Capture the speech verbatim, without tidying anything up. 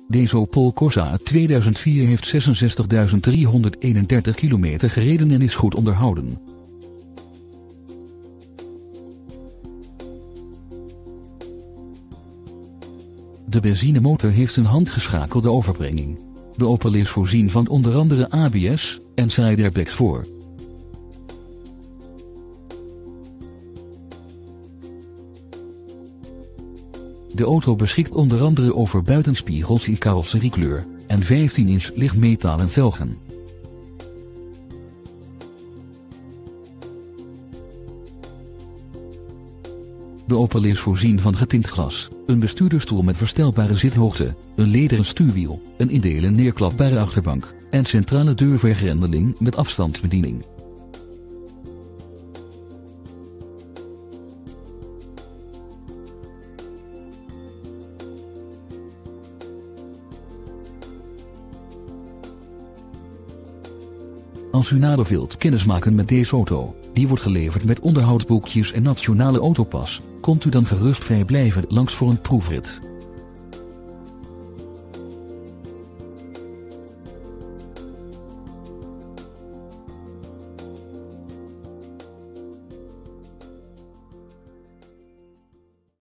Deze Opel Corsa uit tweeduizend vier heeft zesenzestigduizend driehonderdeenendertig kilometer gereden en is goed onderhouden. De benzinemotor heeft een handgeschakelde overbrenging. De Opel is voorzien van onder andere A B S en side airbags voor. De auto beschikt onder andere over buitenspiegels in carrosseriekleur en vijftien inch lichtmetalen velgen. De Opel is voorzien van getint glas, een bestuurdersstoel met verstelbare zithoogte, een lederen stuurwiel, een in delen neerklapbare achterbank en centrale deurvergrendeling met afstandsbediening. Als u nader wilt kennismaken met deze auto, die wordt geleverd met onderhoudsboekjes en nationale autopas, komt u dan gerust vrijblijvend langs voor een proefrit.